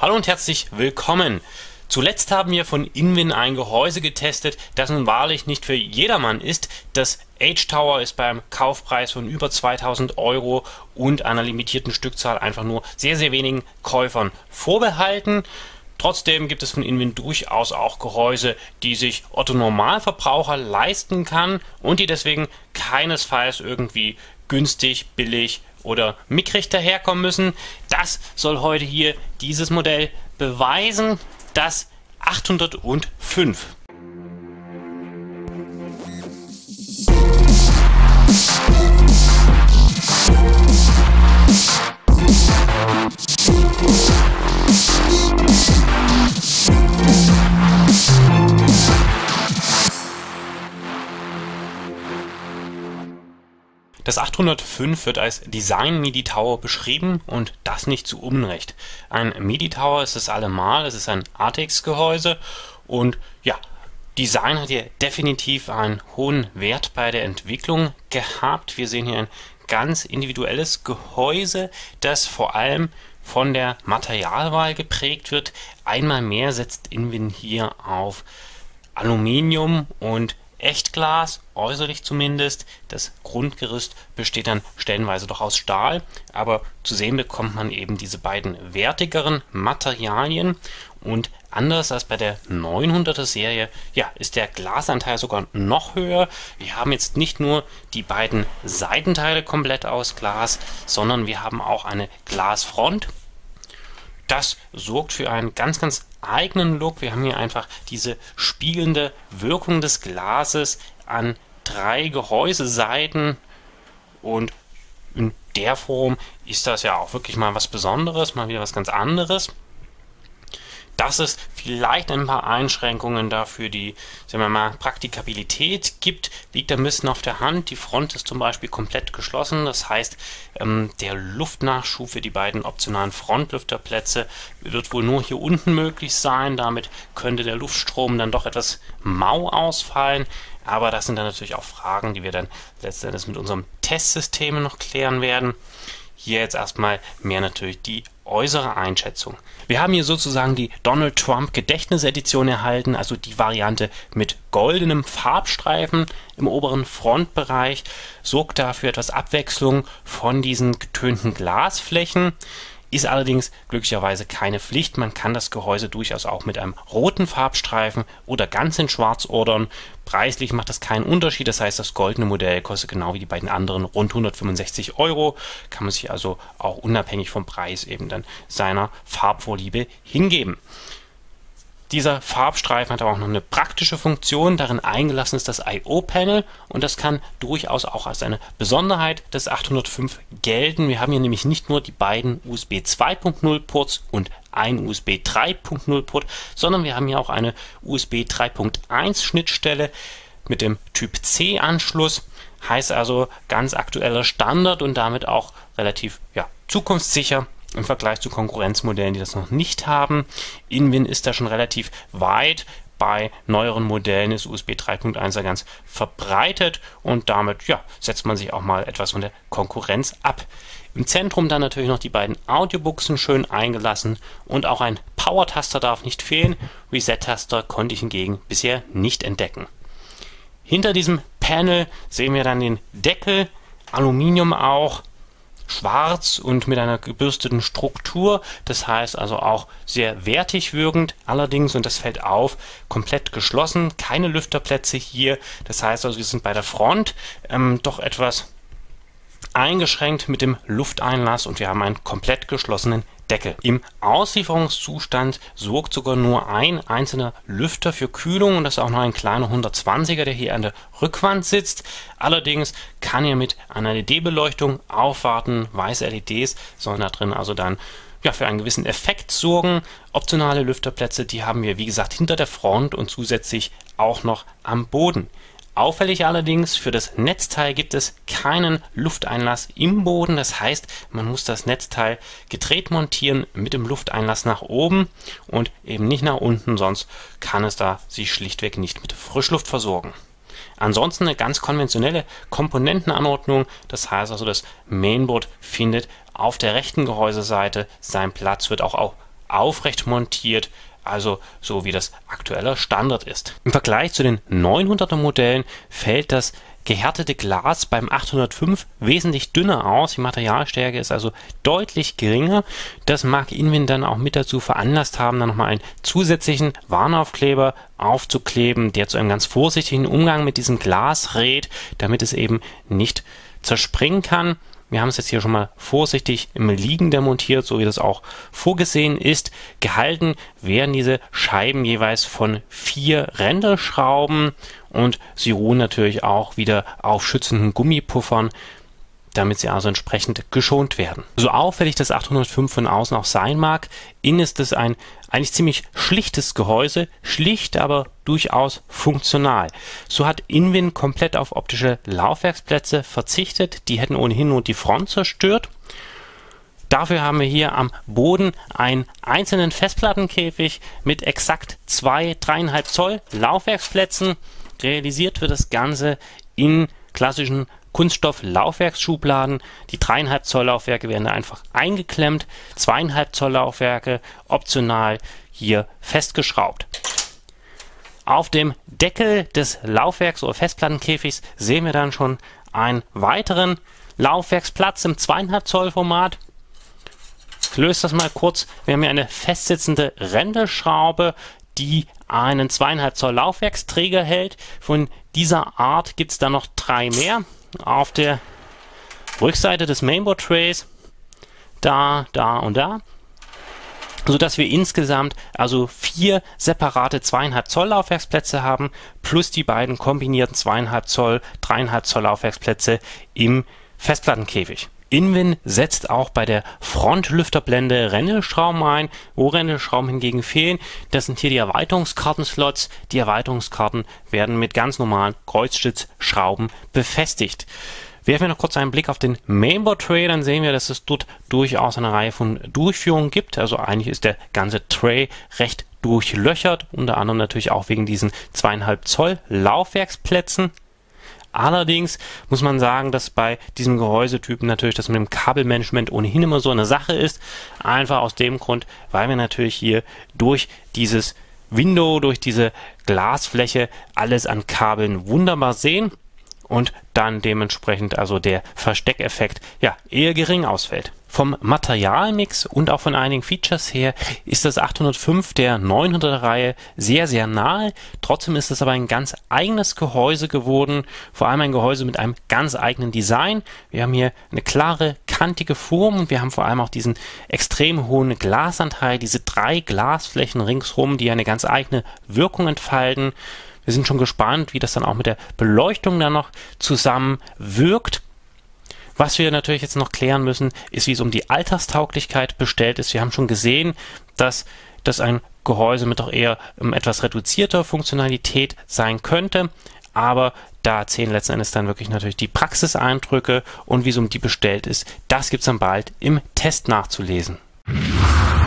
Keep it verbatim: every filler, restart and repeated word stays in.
Hallo und herzlich willkommen. Zuletzt haben wir von Inwin ein Gehäuse getestet, das nun wahrlich nicht für jedermann ist. Das H-Tower ist beim Kaufpreis von über zweitausend Euro und einer limitierten Stückzahl einfach nur sehr, sehr wenigen Käufern vorbehalten. Trotzdem gibt es von Inwin durchaus auch Gehäuse, die sich Otto Normalverbraucher leisten kann und die deswegen keinesfalls irgendwie günstig, billig oder mickrig daherkommen müssen. Das soll heute hier dieses Modell beweisen, das achthundertfünf. Das achthundertfünf wird als Design-MIDI Tower beschrieben und das nicht zu Unrecht. Ein MIDI Tower ist es allemal, es ist ein A T E X-Gehäuse und ja, Design hat hier definitiv einen hohen Wert bei der Entwicklung gehabt. Wir sehen hier ein ganz individuelles Gehäuse, das vor allem von der Materialwahl geprägt wird. Einmal mehr setzt Inwin hier auf Aluminium und Echtglas, äußerlich zumindest. Das Grundgerüst besteht dann stellenweise doch aus Stahl, aber zu sehen bekommt man eben diese beiden wertigeren Materialien. Und anders als bei der neunhunderter Serie, ja, ist der Glasanteil sogar noch höher. Wir haben jetzt nicht nur die beiden Seitenteile komplett aus Glas, sondern wir haben auch eine Glasfront. Das sorgt für einen ganz, ganz eigenen Look. Wir haben hier einfach diese spiegelnde Wirkung des Glases an drei Gehäuseseiten und in der Form ist das ja auch wirklich mal was Besonderes, mal wieder was ganz anderes. Dass es vielleicht ein paar Einschränkungen dafür die, sagen wir mal, Praktikabilität gibt, liegt ein bisschen auf der Hand. Die Front ist zum Beispiel komplett geschlossen, das heißt, ähm, der Luftnachschub für die beiden optionalen Frontlüfterplätze wird wohl nur hier unten möglich sein. Damit könnte der Luftstrom dann doch etwas mau ausfallen, aber das sind dann natürlich auch Fragen, die wir dann letztendlich mit unserem Testsystem noch klären werden. Hier jetzt erstmal mehr natürlich die äußere Einschätzung. Wir haben hier sozusagen die Donald Trump Gedächtnisedition erhalten, also die Variante mit goldenem Farbstreifen im oberen Frontbereich, sorgt dafür etwas Abwechslung von diesen getönten Glasflächen. Ist allerdings glücklicherweise keine Pflicht. Man kann das Gehäuse durchaus auch mit einem roten Farbstreifen oder ganz in Schwarz ordern. Preislich macht das keinen Unterschied. Das heißt, das goldene Modell kostet genau wie die beiden anderen rund hundertfünfundsechzig Euro. Kann man sich also auch unabhängig vom Preis eben dann seiner Farbvorliebe hingeben. Dieser Farbstreifen hat aber auch noch eine praktische Funktion. Darin eingelassen ist das I O-Panel und das kann durchaus auch als eine Besonderheit des achthundertfünf gelten. Wir haben hier nämlich nicht nur die beiden U S B zwei Punkt null Ports und ein U S B drei Punkt null Port, sondern wir haben hier auch eine U S B drei Punkt eins Schnittstelle mit dem Typ C Anschluss. Heißt also ganz aktueller Standard und damit auch relativ ja, zukunftssicher im Vergleich zu Konkurrenzmodellen, die das noch nicht haben. Inwin ist da schon relativ weit. Bei neueren Modellen ist U S B drei Punkt eins ja ganz verbreitet und damit ja, setzt man sich auch mal etwas von der Konkurrenz ab. Im Zentrum dann natürlich noch die beiden Audiobuchsen schön eingelassen und auch ein Power-Taster darf nicht fehlen. Reset-Taster konnte ich hingegen bisher nicht entdecken. Hinter diesem Panel sehen wir dann den Deckel, Aluminium auch, schwarz und mit einer gebürsteten Struktur, das heißt also auch sehr wertig wirkend, allerdings, und das fällt auf, komplett geschlossen, keine Lüfterplätze hier, das heißt also wir sind bei der Front ähm, doch etwas eingeschränkt mit dem Lufteinlass und wir haben einen komplett geschlossenen Deckel. Im Auslieferungszustand sorgt sogar nur ein einzelner Lüfter für Kühlung und das ist auch noch ein kleiner hundertzwanziger, der hier an der Rückwand sitzt. Allerdings kann er mit einer L E D-Beleuchtung aufwarten. Weiße L E Ds sollen da drin also dann ja, für einen gewissen Effekt sorgen. Optionale Lüfterplätze, die haben wir wie gesagt hinter der Front und zusätzlich auch noch am Boden. Auffällig allerdings, für das Netzteil gibt es keinen Lufteinlass im Boden. Das heißt, man muss das Netzteil gedreht montieren mit dem Lufteinlass nach oben und eben nicht nach unten, sonst kann es da sich schlichtweg nicht mit Frischluft versorgen. Ansonsten eine ganz konventionelle Komponentenanordnung, das heißt also das Mainboard findet auf der rechten Gehäuseseite seinen Platz, wird auch, auch aufrecht montiert, also so wie das aktueller Standard ist. Im Vergleich zu den neunhunderter Modellen fällt das gehärtete Glas beim achthundertfünf wesentlich dünner aus. Die Materialstärke ist also deutlich geringer. Das mag Inwind dann auch mit dazu veranlasst haben, dann nochmal einen zusätzlichen Warnaufkleber aufzukleben, der zu einem ganz vorsichtigen Umgang mit diesem Glas rät, damit es eben nicht zerspringen kann. Wir haben es jetzt hier schon mal vorsichtig im Liegen demontiert, so wie das auch vorgesehen ist. Gehalten werden diese Scheiben jeweils von vier Rändelschrauben und sie ruhen natürlich auch wieder auf schützenden Gummipuffern, damit sie also entsprechend geschont werden. So auffällig das achthundertfünf von außen auch sein mag, innen ist es ein eigentlich ziemlich schlichtes Gehäuse, schlicht, aber durchaus funktional. So hat Inwind komplett auf optische Laufwerksplätze verzichtet, die hätten ohnehin nur die Front zerstört. Dafür haben wir hier am Boden einen einzelnen Festplattenkäfig mit exakt zwei Komma fünf Zoll Laufwerksplätzen. Realisiert wird das Ganze in klassischen Kunststoff-Laufwerksschubladen. Die drei Komma fünf Zoll Laufwerke werden da einfach eingeklemmt, zwei Komma fünf Zoll Laufwerke optional hier festgeschraubt. Auf dem Deckel des Laufwerks oder Festplattenkäfigs sehen wir dann schon einen weiteren Laufwerksplatz im zwei Komma fünf Zoll Format. Ich löse das mal kurz. Wir haben hier eine festsitzende Rändelschraube, die einen zwei Komma fünf Zoll Laufwerksträger hält. Von dieser Art gibt es dann noch drei mehr. Auf der Rückseite des Mainboard Trays, da, da und da, sodass wir insgesamt also vier separate zwei Komma fünf Zoll Laufwerksplätze haben, plus die beiden kombinierten zwei Komma fünf Zoll, drei Komma fünf Zoll Laufwerksplätze im Festplattenkäfig. Inwind setzt auch bei der Frontlüfterblende Rändelschrauben ein. Wo Rändelschrauben hingegen fehlen, das sind hier die Erweiterungskartenslots. Die Erweiterungskarten werden mit ganz normalen Kreuzstützschrauben befestigt. Werfen wir noch kurz einen Blick auf den Mainboard Tray, dann sehen wir, dass es dort durchaus eine Reihe von Durchführungen gibt. Also eigentlich ist der ganze Tray recht durchlöchert, unter anderem natürlich auch wegen diesen zwei Komma fünf Zoll Laufwerksplätzen. Allerdings muss man sagen, dass bei diesem Gehäusetypen natürlich das mit dem Kabelmanagement ohnehin immer so eine Sache ist. Einfach aus dem Grund, weil wir natürlich hier durch dieses Window, durch diese Glasfläche alles an Kabeln wunderbar sehen und dann dementsprechend also der Versteckeffekt ja eher gering ausfällt. Vom Materialmix und auch von einigen Features her ist das achthundertfünf der neunhunderter Reihe sehr, sehr nahe. Trotzdem ist es aber ein ganz eigenes Gehäuse geworden, vor allem ein Gehäuse mit einem ganz eigenen Design. Wir haben hier eine klare, kantige Form und wir haben vor allem auch diesen extrem hohen Glasanteil, diese drei Glasflächen ringsherum, die eine ganz eigene Wirkung entfalten. Wir sind schon gespannt, wie das dann auch mit der Beleuchtung dann noch zusammen wirkt. Was wir natürlich jetzt noch klären müssen, ist, wie es um die Alltagstauglichkeit bestellt ist. Wir haben schon gesehen, dass das ein Gehäuse mit doch eher um, etwas reduzierter Funktionalität sein könnte, aber da zählen letzten Endes dann wirklich natürlich die Praxiseindrücke und wie es um die bestellt ist. Das gibt es dann bald im Test nachzulesen.